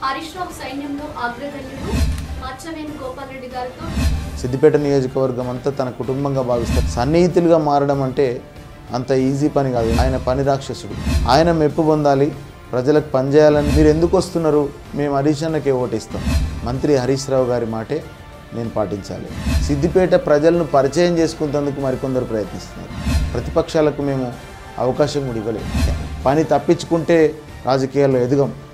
హరీష్ రావు సైన్యంలో అగ్రగణ్యుడు మచ్చవేణు గోపాల్ రెడ్డి గారితో సిద్దిపేట నియోజకవర్గం అంతా తన కుటుంబంగా భావిస్తారు. సన్నిహితులుగా మారడం అంటే అంత ఈజీ పని కాదు. ఆయన పని రాక్షసుడు. ఆయన మెప్పు పొందాలి, ప్రజలకు పనిచేయాలని. మీరు ఎందుకు వస్తున్నారు? మేము హరీష్ అన్నకే ఓటిస్తాం. మంత్రి హరీష్ రావు గారి మాటే నేను పాటించాలి. సిద్దిపేట ప్రజలను పరిచయం చేసుకునేందుకు మరికొందరు ప్రయత్నిస్తున్నారు. ప్రతిపక్షాలకు మేము అవకాశం కూడా ఇవ్వలేదు. పని తప్పించుకుంటే రాజకీయాల్లో ఎదగం.